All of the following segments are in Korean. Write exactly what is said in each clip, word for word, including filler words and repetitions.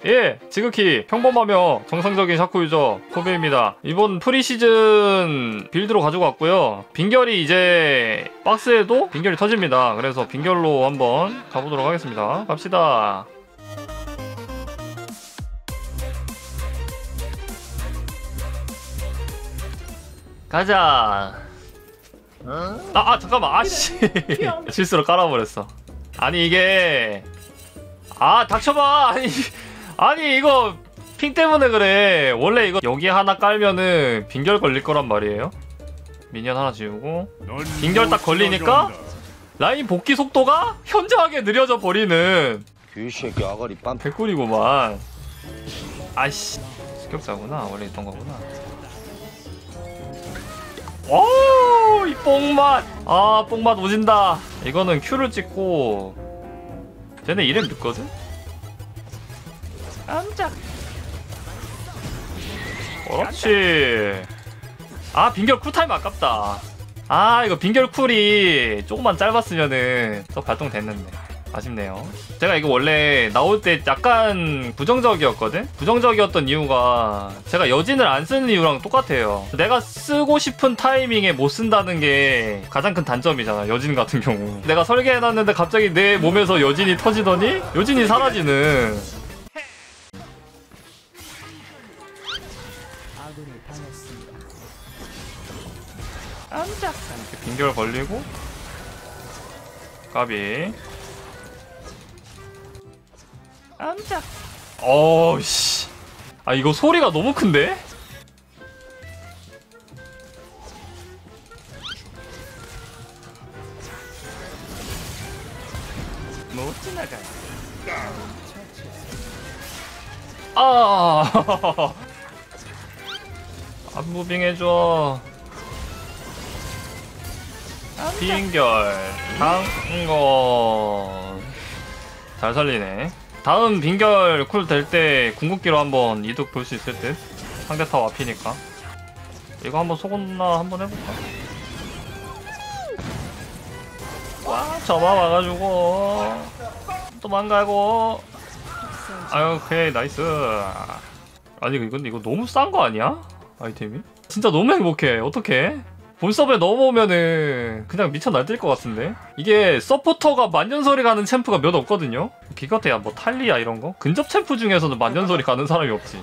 예, 지극히 평범하며 정상적인 샤코 유저 코베입니다. 이번 프리시즌 빌드로 가지고 왔고요. 빈결이 이제 박스에도 빈결이 터집니다. 그래서 빈결로 한번 가보도록 하겠습니다. 갑시다. 가자. 아, 아 잠깐만. 아씨 실수로 깔아버렸어. 아니 이게 아 닥쳐봐. 아니 아니 이거 핑 때문에 그래. 원래 이거 여기 하나 깔면은 빈결 걸릴 거란 말이에요. 미니언 하나 지우고 빈결 딱 걸리니까 라인 복귀 속도가 현저하게 느려져 버리는 귀새끼 아가리 빰 개꿀이구만. 아이씨 습격자구나. 원래 있던 거구나. 오, 이 뽕맛. 아, 뽕맛 오진다. 이거는 Q를 찍고 쟤네 이름 늦거든? 깜짝. 그렇지. 아, 빈결 쿨타임 아깝다. 아, 이거 빈결 쿨이 조금만 짧았으면은 또 발동됐는데 아쉽네요. 제가 이거 원래 나올 때 약간 부정적이었거든? 부정적이었던 이유가 제가 여진을 안 쓰는 이유랑 똑같아요. 내가 쓰고 싶은 타이밍에 못 쓴다는 게 가장 큰 단점이잖아, 여진 같은 경우. 내가 설계해놨는데 갑자기 내 몸에서 여진이 터지더니 여진이 사라지는. 깜짝. 이렇게 빈결 걸리고 까비. 깜짝. 어우씨. 아 이거 소리가 너무 큰데? 못 지나가. 아. 안무빙 해줘. 빈결. 당거. 잘 살리네. 다음 빈결 쿨 될 때 궁극기로 한번 이득 볼 수 있을 듯. 상대 타워 앞이니까. 이거 한번 속었나 한번 해볼까? 와, 저만 와가지고 도망가고. 아유, 오케이, 나이스. 아니 이건 이거 너무 싼 거 아니야? 아이템이? 진짜 너무 행복해. 어떡해? 본 서버에 넘어오면은 그냥 미쳐 날뛸 것 같은데? 이게 서포터가 만년설이 가는 챔프가 몇 없거든요? 기껏해야 뭐 탈리아 이런 거? 근접 챔프 중에서는 만년설이 가는 사람이 없지.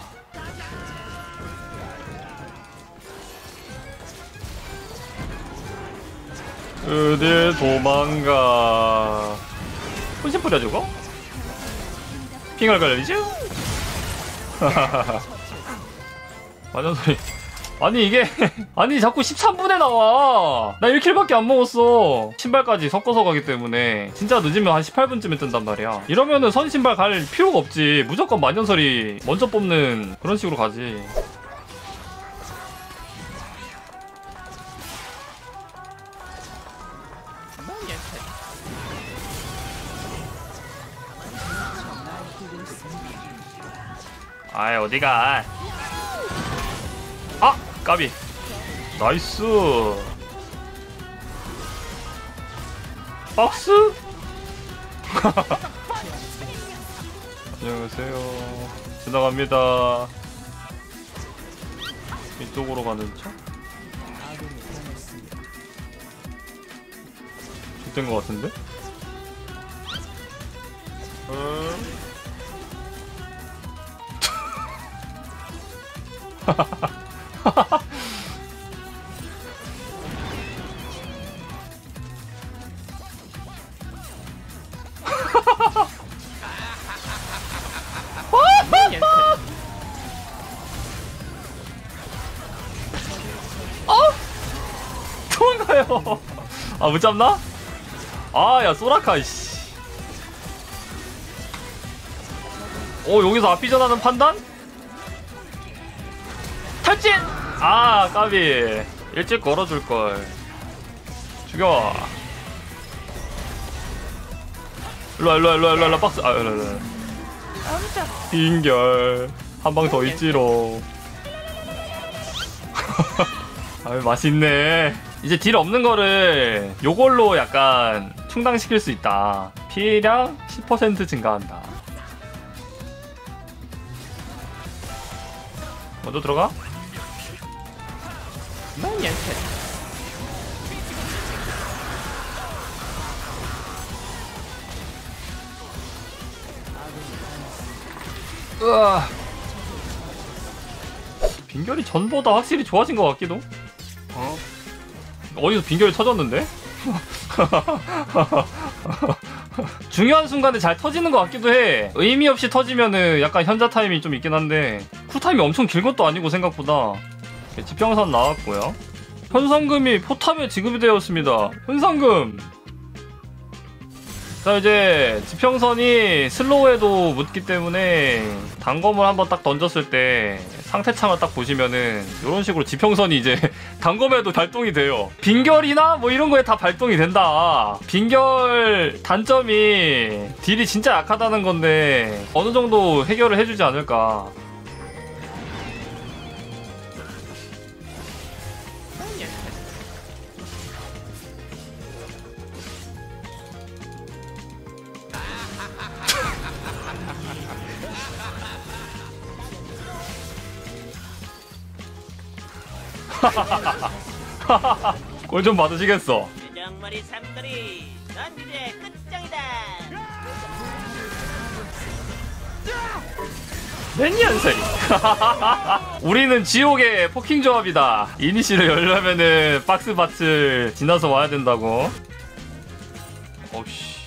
어딜 도망가. 혼신 뿌려주고 핑을 걸리죠? 만년설이. 아니 이게 아니 자꾸 십삼 분에 나와. 나 일 킬밖에 안 먹었어. 신발까지 섞어서 가기 때문에 진짜 늦으면 한 십팔 분쯤에 뜬단 말이야. 이러면은 선신발 갈 필요가 없지. 무조건 만년설이 먼저 뽑는 그런 식으로 가지. 아이 어디가. 아! 까비. 나이스. 박스? 안녕하세요. 지나갑니다. 이쪽으로 가는 척? 죽된 것 같은데? 음. 어? 도망가요. 아, 못 잡나? 아, 야, 소라카, 이씨. 어, 여기서 앞비전하는 판단? 탈진! 아, 까비. 일찍 걸어줄걸. 죽여. 일로와, 일로와, 일로와, 일로와, 박스. 아, 일로와, 일로와. 빈결. 한 방 더 있지로. 아유, 맛있네. 이제 딜 없는 거를 요걸로 약간 충당시킬 수 있다. 피해량 십 퍼센트 증가한다. 먼저 들어가. 나이스. 으아. 빙결이 전보다 확실히 좋아진 것 같기도. 어? 어디서 빙결이 터졌는데? 중요한 순간에 잘 터지는 것 같기도 해. 의미 없이 터지면은 약간 현자 타임이 좀 있긴 한데 쿨타임이 엄청 길 것도 아니고 생각보다. 지평선 나왔고요. 현상금이 포탑에 지급이 되었습니다. 현상금. 자, 이제 지평선이 슬로우에도 묻기 때문에 단검을 한번 딱 던졌을 때 상태창을 딱 보시면은 이런 식으로 지평선이 이제 단검에도 발동이 돼요. 빙결이나 뭐 이런 거에 다 발동이 된다. 빙결 단점이 딜이 진짜 약하다는 건데 어느 정도 해결을 해주지 않을까. 꼴 좀 받으시겠어. 정머리 삼거리 넌 이제 끝장이다. 몇 년생? 우리는 지옥의 포킹 조합이다. 이니시를 열려면은 박스 밭을 지나서 와야 된다고. 어우씨.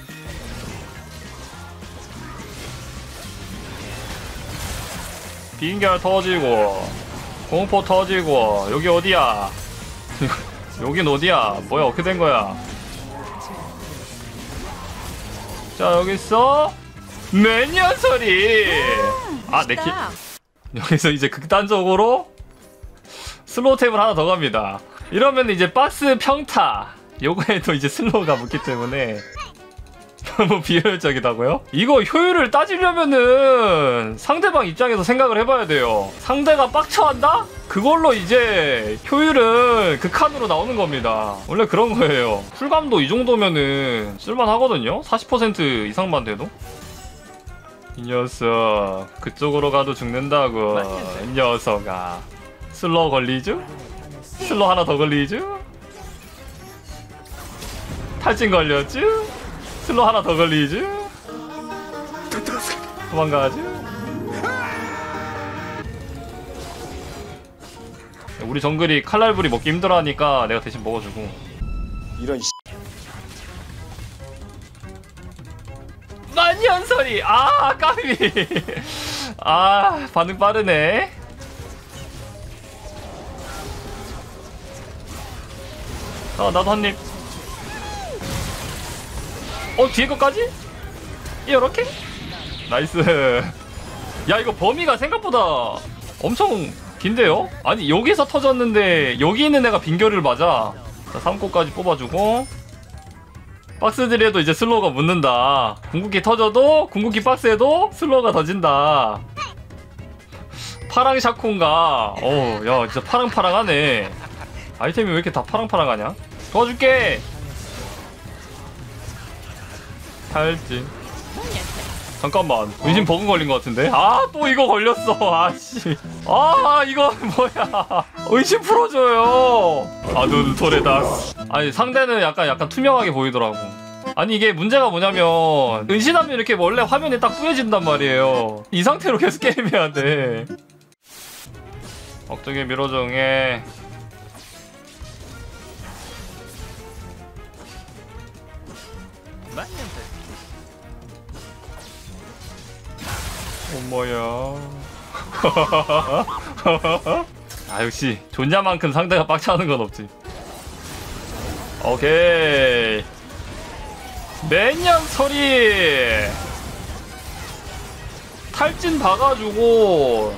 빙결 터지고 공포 터지고. 여기 어디야? 여긴 어디야? 뭐야, 어떻게 된 거야? 자, 여기 있어. 매년 소리. 아, 내 키. 여기서 이제 극단적으로 슬로우 탭을 하나 더 갑니다. 이러면 이제 박스 평타. 요거에도 이제 슬로우가 붙기 때문에 너무 비효율적이다고요? 이거 효율을 따지려면은 상대방 입장에서 생각을 해봐야 돼요. 상대가 빡쳐한다? 그걸로 이제 효율은 극한으로 나오는 겁니다. 원래 그런 거예요. 쿨감도 이 정도면은 쓸만하거든요? 사십 퍼센트 이상만 돼도? 이 녀석 그쪽으로 가도 죽는다고. 이 녀석아. 슬로우 걸리죠? 슬로우 하나 더 걸리죠? 탈진 걸렸죠? 슬로우 하나 더 걸리죠? 도망가죠? 우리 정글이 칼날불이 먹기 힘들어하니까 내가 대신 먹어주고. 이런 씨. 만년설이! 아, 까비! 아, 반응 빠르네. 아, 나도 한 입. 어, 뒤에 것까지? 이렇게? 나이스. 야, 이거 범위가 생각보다 엄청 긴데요? 아니, 여기서 터졌는데 여기 있는 애가 빙결을 맞아. 자, 삼 코까지 뽑아주고. 박스들에도 이제 슬로우가 묻는다. 궁극기 터져도 궁극기 박스에도 슬로우가 터진다. 파랑 샤콘가. 어우, 야, 진짜 파랑파랑하네. 아이템이 왜 이렇게 다 파랑파랑하냐? 도와줄게. 탈진. 잠깐만, 의심 버그 걸린 것 같은데? 아, 또 이거 걸렸어. 아씨. 아, 이거 뭐야. 의심 풀어줘요. 아눈 토레다. 아니, 상대는 약간 약간 투명하게 보이더라고. 아니, 이게 문제가 뭐냐면 은신하면 이렇게 원래 화면이 딱 뿌여진단 말이에요. 이 상태로 계속 게임해야 돼. 억정에 밀어정해. 어머야. 아, 역시 존냐만큼 상대가 빡쳐하는 건 없지. 오케이. 매년 소리. 탈진 박아주고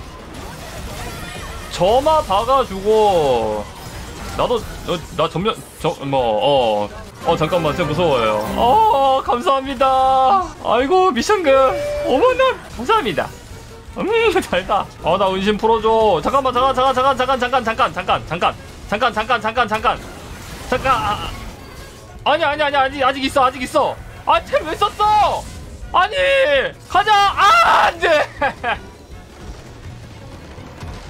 점화 박아주고. 나도 어, 나 전면 저뭐어 어 잠깐만, 진짜 무서워요. 어, 감사합니다. 아이고, 미션금 어머나 감사합니다. 음, 잘다. 어, 나 은신 풀어줘. 잠깐만, 잠깐, 잠깐, 잠깐, 잠깐, 잠깐, 잠깐, 잠깐, 잠깐, 잠깐, 잠깐, 잠깐, 잠깐, 잠깐. 아, 아니, 아니, 아니, 아직, 아직 있어, 아직 있어. 아, 템 왜 썼어? 아니, 가자. 아, 안돼.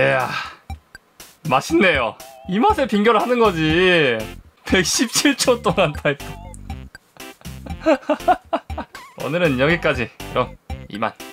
이야, 맛있네요. 이 맛에 빙결을 하는 거지. 백십칠 초 동안 타이프. 오늘은 여기까지. 그럼 이만.